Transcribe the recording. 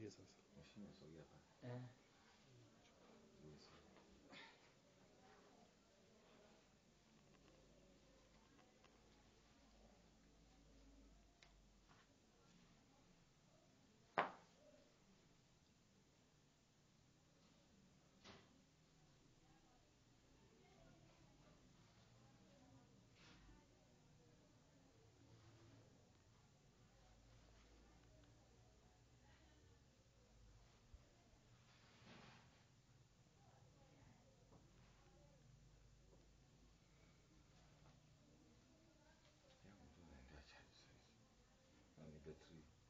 sasa. Mheshimiwa sogea pale. Yes. Yangu tu naendea chaji sasa. Na ni betri.